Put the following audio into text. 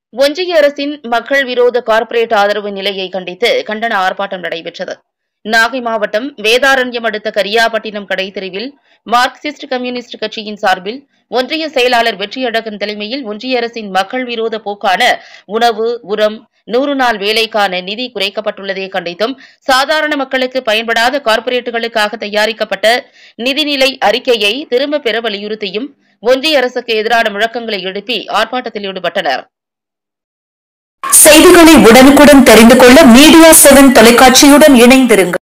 ஒன்றிய அரசின் மக்கள் விரோத கார்ப்பரேட் ஆதரவு நிலையை கண்டித்து கண்டன ஆர்ப்பாட்டம் நடைபெற்றது. நாகை மாவட்டம் வேதாரண்யம் அடுத்த கரியாப்பட்டினம் கடைத்தெருவில் மார்க்சிஸ்ட் கம்யூனிஸ்ட் கட்சியின் சார்பில் ஒன்றிய செயலாளர் வெற்றியழகன் தலைமையில் ஒன்றிய அரசின் மக்கள் விரோத போக்கான உணவு, உரம், 100 நாள் வேலைக்கான நிதி குறைக்கப்பட்டுள்ளதை கண்டித்தும், சாதாரண மக்களுக்கு பயன்படாத கார்ப்பரேட்டுகளுக்காக தயாரிக்கப்பட்ட நிதிநிலை அறிக்கையை திரும்பப் பெற வலியுறுத்தியும் ஒன்றிய அரசுக்கு எதிரான முழக்கங்களை எழுப்பி ஆர்ப்பாட்டத்தில் ஈடுபட்டனர். செய்திகளை உடனுக்குடன் தெரிந்து கொள்ள மீடியா 7 தொலைக்காட்சியுடன் இணைந்திருங்கள்.